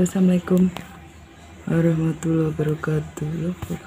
Halo, assalamualaikum warahmatullahi wabarakatuh. Loh, kok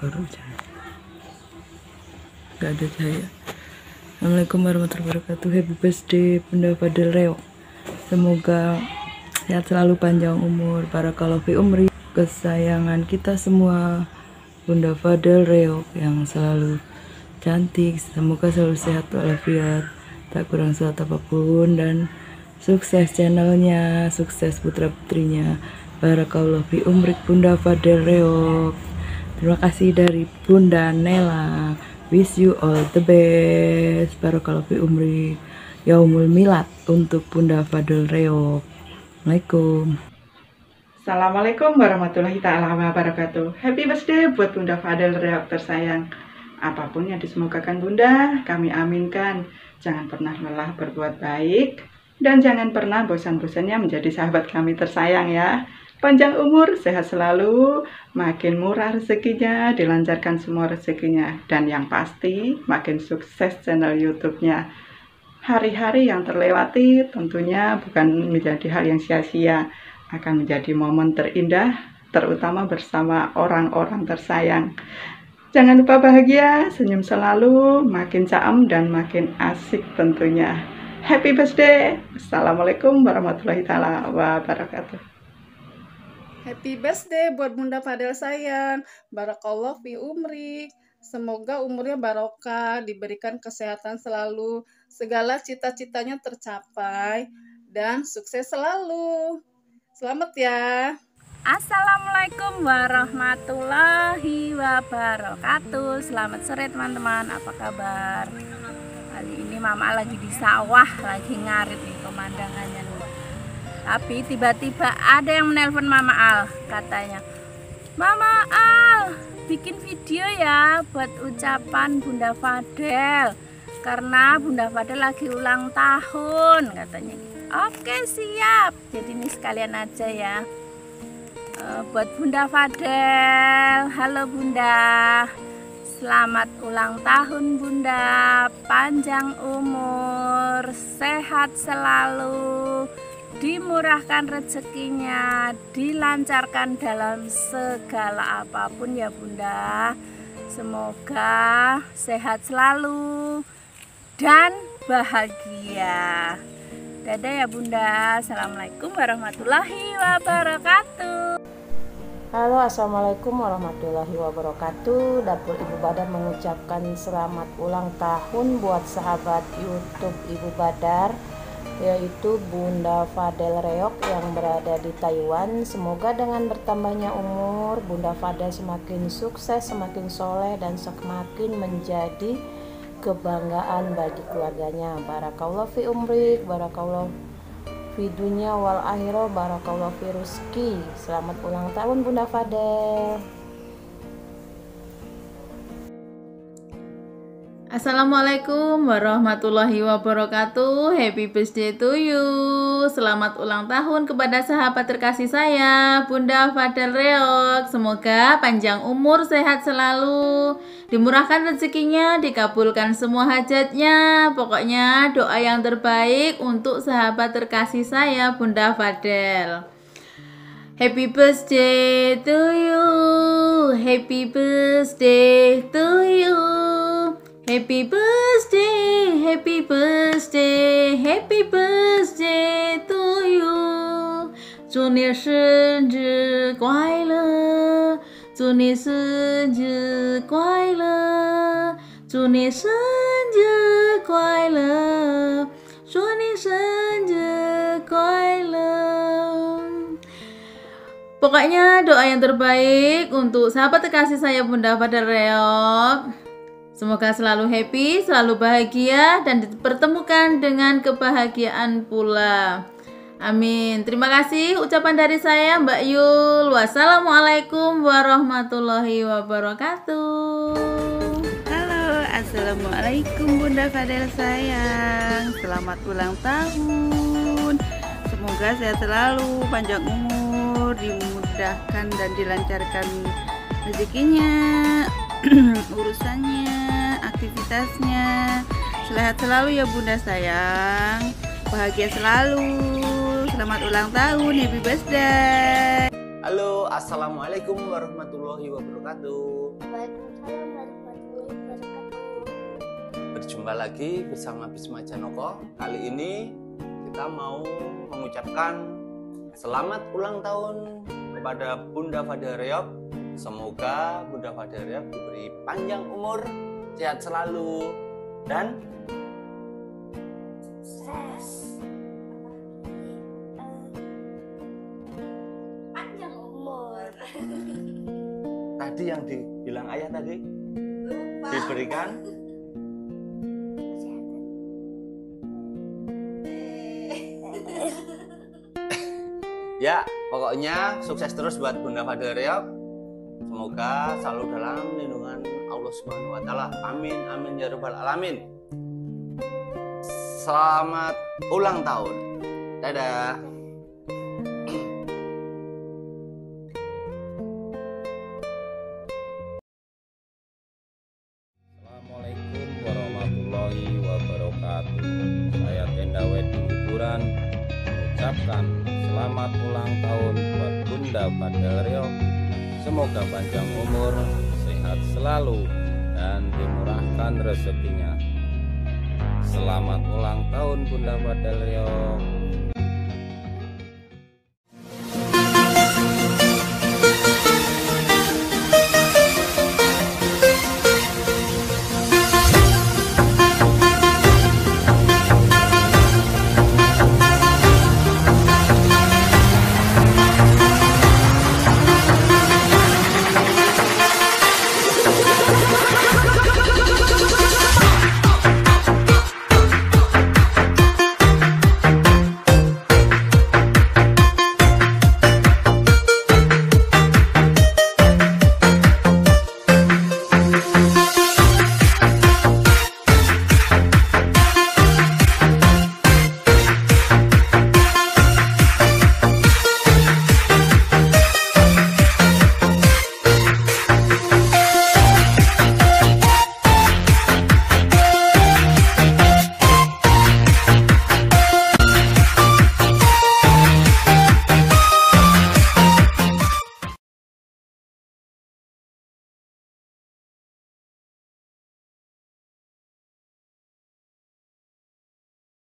gak ada cahaya. Assalamualaikum warahmatullahi wabarakatuh. Happy birthday Bunda Fadel Reog. Semoga sehat selalu, panjang umur, barakallahu fi umri. Kesayangan kita semua, Bunda Fadel Reog yang selalu cantik. Semoga selalu sehat walafiat, tak kurang suatu apapun, dan sukses channelnya, sukses putra putrinya. Barakallahu fi umrik Bunda Fadel Reog. Terima kasih dari Bunda Nela. Wish you all the best. Barakallahu fi umrik. Yaumul Milad untuk Bunda Fadel Reog. Assalamualaikum. Assalamualaikum warahmatullahi ta'ala wabarakatuh. Happy birthday buat Bunda Fadel Reog tersayang. Apapun yang disemogakan Bunda, kami aminkan. Jangan pernah lelah berbuat baik, dan jangan pernah bosan-bosannya menjadi sahabat kami tersayang ya. Panjang umur, sehat selalu, makin murah rezekinya, dilancarkan semua rezekinya, dan yang pasti makin sukses channel YouTube-nya. Hari-hari yang terlewati tentunya bukan menjadi hal yang sia-sia, akan menjadi momen terindah, terutama bersama orang-orang tersayang. Jangan lupa bahagia, senyum selalu, makin caem dan makin asik tentunya. Happy birthday. Assalamualaikum warahmatullahi wabarakatuh. Happy birthday buat Bunda Fadel sayang. Barakallahu fi umrik. Semoga umurnya barokah, diberikan kesehatan selalu, segala cita-citanya tercapai, dan sukses selalu. Selamat ya. Assalamualaikum warahmatullahi wabarakatuh. Selamat sore teman-teman, apa kabar? Kali ini Mama lagi di sawah, lagi ngarit nih pemandangannya nih. Tapi tiba-tiba ada yang menelpon Mama Al, katanya, Mama Al, bikin video ya buat ucapan Bunda Fadel, karena Bunda Fadel lagi ulang tahun, katanya gitu. Oke siap, jadi ini sekalian aja ya. Buat Bunda Fadel, halo Bunda, selamat ulang tahun Bunda, panjang umur, sehat selalu, dimurahkan rezekinya, dilancarkan dalam segala apapun ya Bunda. Semoga sehat selalu dan bahagia. Dadah ya Bunda. Assalamualaikum warahmatullahi wabarakatuh. Halo, assalamualaikum warahmatullahi wabarakatuh. Dapur Ibu Badar mengucapkan selamat ulang tahun buat sahabat YouTube Ibu Badar, yaitu Bunda Fadel Reog yang berada di Taiwan. Semoga dengan bertambahnya umur, Bunda Fadel semakin sukses, semakin soleh, dan semakin menjadi kebanggaan bagi keluarganya. Barakallahu fi umrik, barakallahu fi dunya wal akhirah, barakallahu fi rizki. Selamat ulang tahun Bunda Fadel. Assalamualaikum warahmatullahi wabarakatuh. Happy birthday to you. Selamat ulang tahun kepada sahabat terkasih saya, Bunda Fadel Reog. Semoga panjang umur, sehat selalu, dimurahkan rezekinya, dikabulkan semua hajatnya. Pokoknya doa yang terbaik untuk sahabat terkasih saya, Bunda Fadel. Happy birthday to you. Happy birthday to you. Happy birthday, happy birthday, happy birthday to you. 祝你生日快乐，祝你生日快乐，祝你生日快乐，祝你生日快乐. Pokoknya doa yang terbaik untuk sahabat terkasih saya Bunda Fadel Reog. Semoga selalu happy, selalu bahagia, dan dipertemukan dengan kebahagiaan pula. Amin. Terima kasih ucapan dari saya Mbak Yul. Wassalamualaikum warahmatullahi wabarakatuh. Halo, assalamualaikum Bunda Fadel sayang. Selamat ulang tahun. Semoga sehat selalu, panjang umur, dimudahkan dan dilancarkan rezekinya, urusannya, aktivitasnya. Sehat selalu ya Bunda sayang, bahagia selalu. Selamat ulang tahun, happy birthday. Halo, assalamualaikum warahmatullahi wabarakatuh. Waalaikumsalam warahmatullahi wabarakatuh. Berjumpa lagi bersama Bisma Janoko. Kali ini kita mau mengucapkan selamat ulang tahun kepada Bunda Fadel Reyop. Semoga Bunda Fadel Reyop diberi panjang umur, sehat selalu, dan Sukses. Panjang umur. tadi yang dibilang ayah tadi Lupa. diberikan ya, pokoknya sukses terus buat Bunda Fadel Reyop. Semoga selalu dalam lindungan Allah Subhanahu wa taala. Amin amin ya rabbal alamin. Selamat ulang tahun. Dadah. Assalamualaikum warahmatullahi wabarakatuh. Saya Tenda Wedding Hiburan mengucapkan selamat ulang tahun buat Bunda Fadel Reyop. Semoga panjang umur, sehat selalu, dan dimurahkan rezekinya. Selamat ulang tahun Bunda Fadel Reyop.